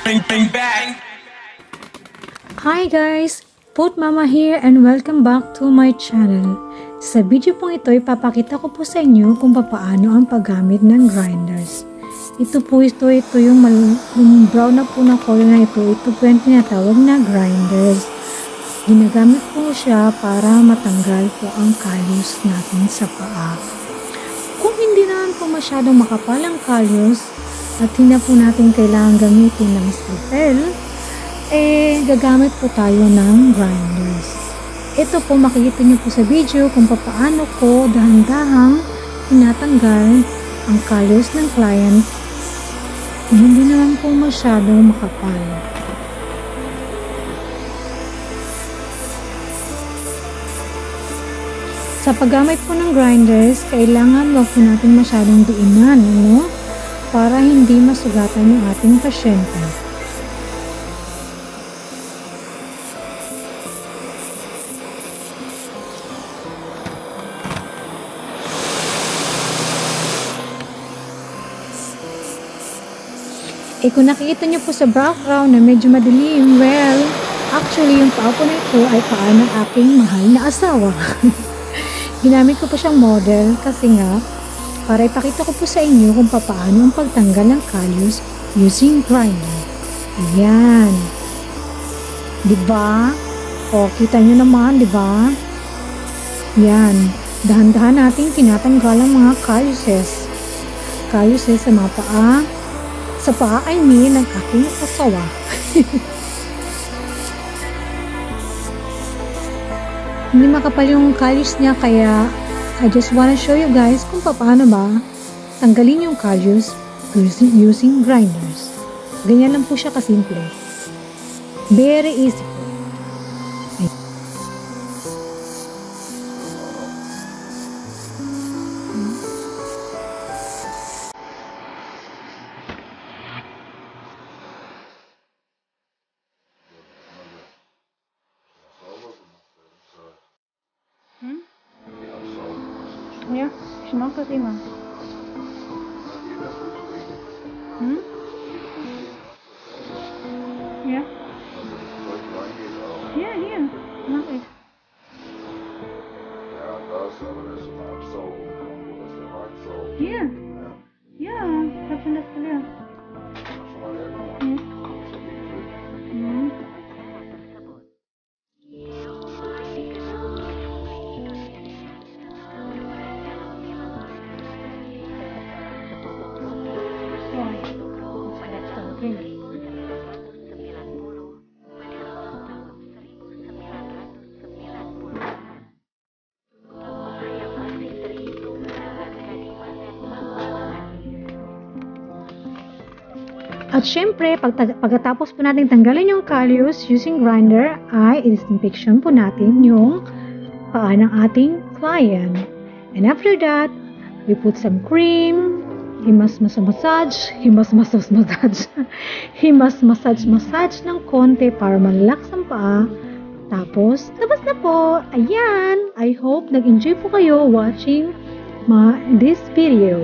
Hi guys! Put Mama here and welcome back to my channel. Sa video pong ito, ipapakita ko po sa inyo kung paano ang paggamit ng grinders. Ito yung brown na po na color na ito po yung tinatawag na grinders. Ginagamit po siya para matanggal po ang callus natin sa paa. Kung hindi naman po masyadong makapal ang callus at hindi po natin kailangan gamitin ng scalpel, gagamit po tayo ng grinders. Ito po makikita nyo po sa video kung paano ko dahan-dahang tinatanggal ang callus ng client na hindi naman po masyadong makapal. Sa paggamit po ng grinders, kailangan wag po natin masyadong diinan, para hindi masugatan yung ating pasyente. Kung nakikita nyo po sa background na medyo madilim, well, actually yung paa po na ito ay paa ng aking mahal na asawa. Ginamit ko po siyang model kasi nga, para ipakita ko po sa inyo kung paano ang pagtanggal ng callus using grinder. Ayan. Diba? O, kita nyo naman, diba? Yan. Dahan-dahan natin tinatanggal ang mga calluses. Calluses sa mga paa. Sa paa, I mean, ng aking asawa. Hindi makapal yung callus niya, kaya I just wanna show you guys kung paano ba tanggalin yung callus using grinders. Ganyan lang po siya kasimple. Very easy po. Ja, ich mag das immer. Ja. Ja, hier. Mach ich. Ja, das, aber das ist ein Absaugen. Das ist der Marktsaugen. Hier. Ja, ich hab schon das gelernt. Schon mal hergenommen. At syempre, pagkatapos po natin tanggalin yung callus using grinder, ay i-disinfection po natin yung paa ng ating client. And after that, we put some cream, he must massage ng konti para malalax ang paa. Tapos, labas na po. Ayan! I hope nag-enjoy po kayo watching this video.